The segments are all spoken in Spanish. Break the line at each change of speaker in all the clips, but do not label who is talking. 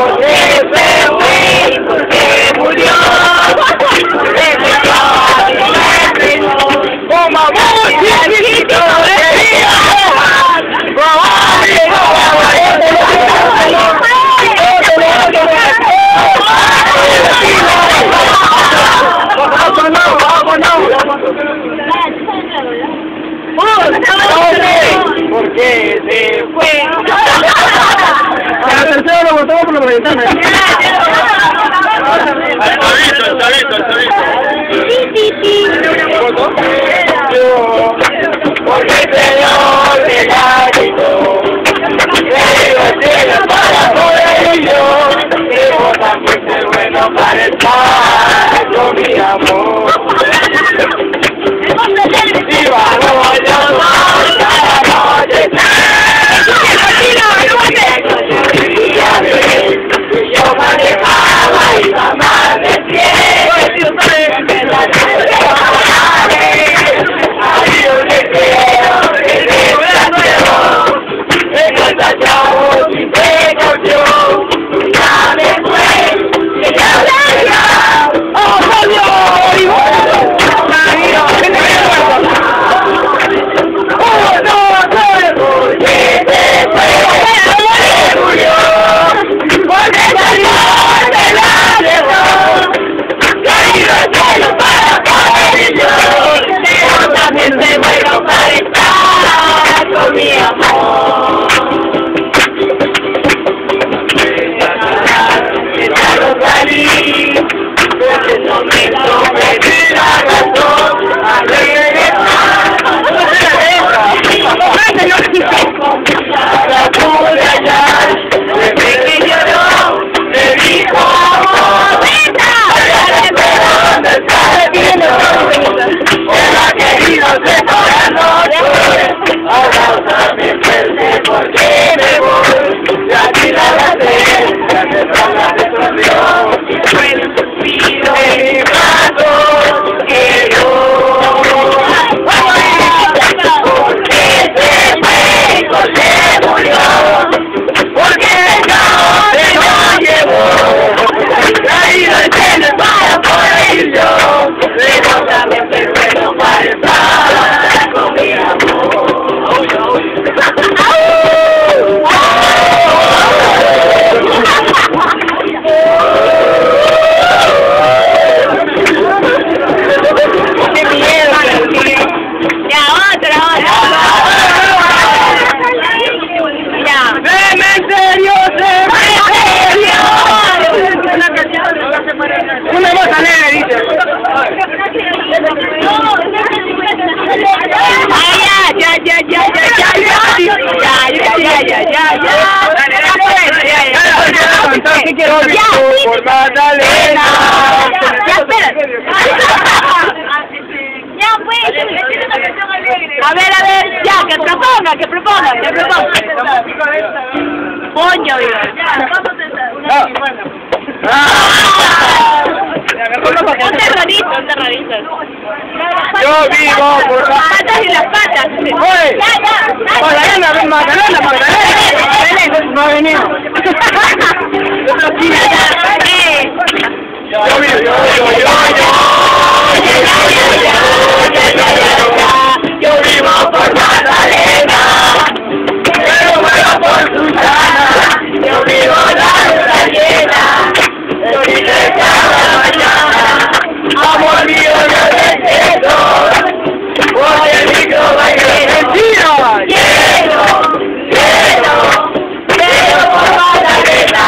qué se fue, por qué murió. Como muchachito decía, ¿por qué se fue?
La tercera lo votamos por la ventana.
El chavito.
Porque Señor te la quitó, le digo el cielo para poder y yo, que vos también ser bueno para estar con mi amor. Y vamos yo cada noche, yo manejaba y mamá de pie. Por Magdalena.
Ya, espera. Ya, pues. A ver, ya, que proponga. Coño, un terrorista.
Yo vivo por
Las patas y las patas.
Oye,
Magdalena, Magdalena. No ha venido.
Yo vivo por Magdalena, pero muero por Susana. Yo vivo la luna llena, yo vivo cada mañana. Amor mío, yo te siento, porque el micro va a ir lleno, lleno por Magdalena.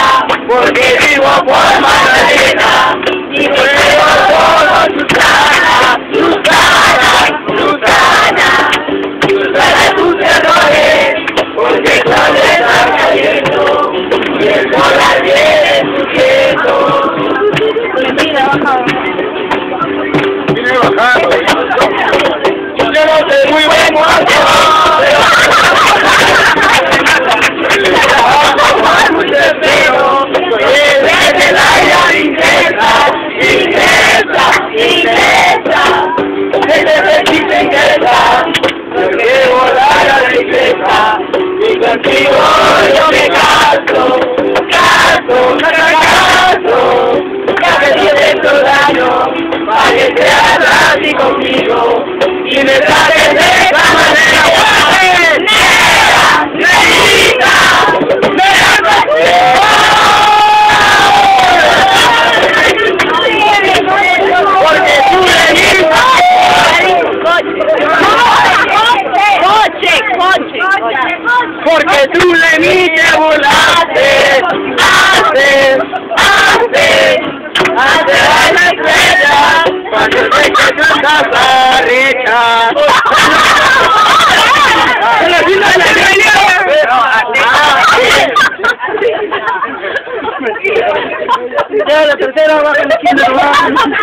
Ya la tercera va con la esquina nomás.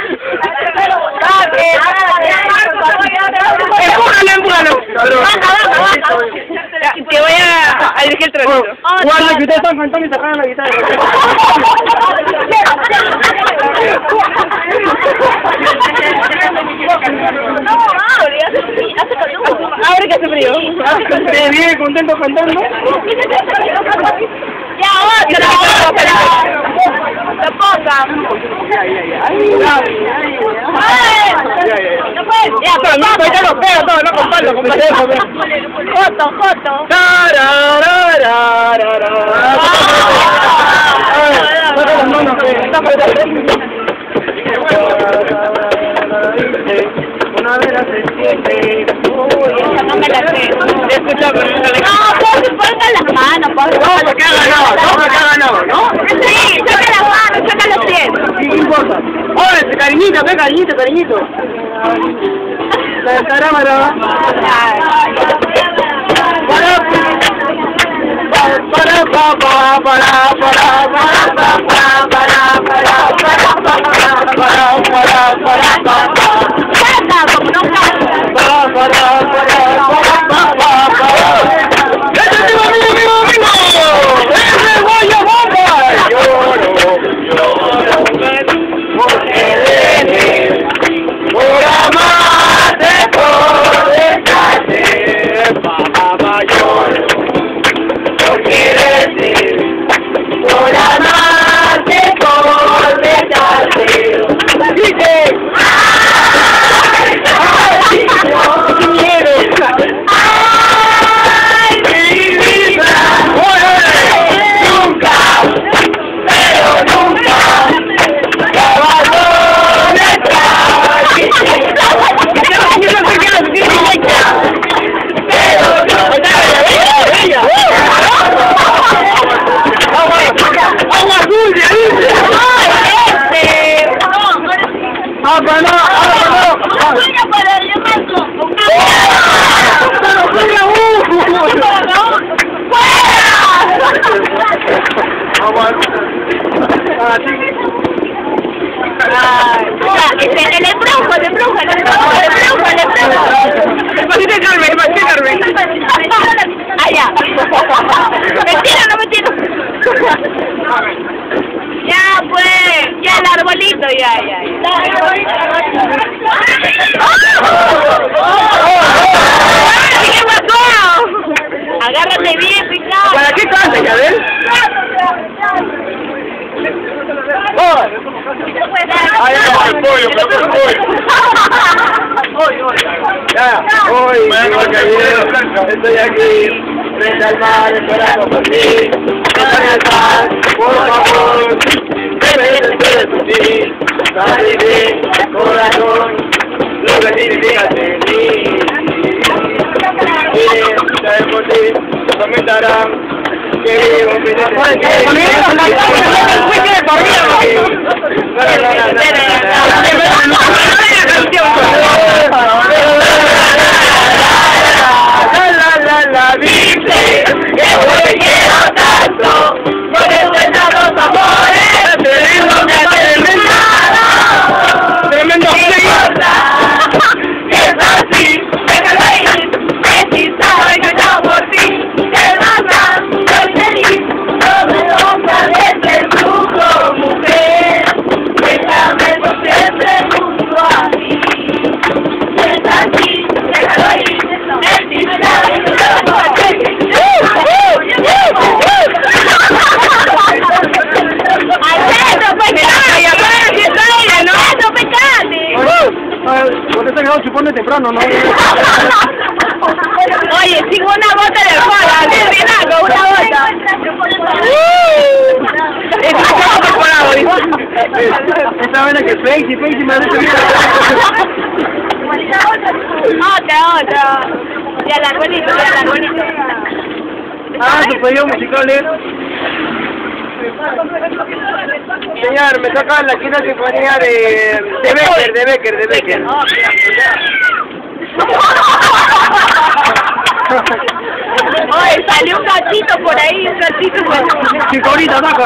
Empújalo.
Te voy a dirigir el tronito.
Guarda que ustedes están cantando y sacaron la guitarra.
Ahora que hace frío.
¿Ustedes bien contentos cantando?
Ya, otra. La ponga.
Ya, pero no, ya no pego todo, no comparto, compadre.
Foto.
Una vez se siente.
Esa no me la sé.
Escucha, pero no le...
No, pongan las manos,
No, porque ha ganado, ¿no?
Sí, saca las manos, saca los pies.
¿Qué importa? Oye, cariñito, cariñito. La cámara.
El embrujo.
Despacito, Carmen.
Ah, ya. Mentira, no mentira. Ya, pues. Ya, el arbolito, ya. ¿Qué pasó? Agárrate bien, picado.
¿Para qué canta, Yabel?
Ahí va el pollo, me gusta el pollo.
Ya, hoy, estoy aquí, frente al mar, esperando por ti. Estoy al mar, por favor, debe de ser por ti. Dale bien, corazón, lo que significa de ti. Bien, dale por ti, comentarán que vivo mi ¿Por qué se quedó chupando temprano, no?
Oye, sin una bota de alcohol, con una bota.
Esta vez que Peixi me hace
Otra. Ya el arbolito.
Ah, su pedido musical es... Señor, me toca la quinta sinfonía de Becker.
Oye, Dale, un gatito por ahí, un gatito por ahí.
Chicorita, saca.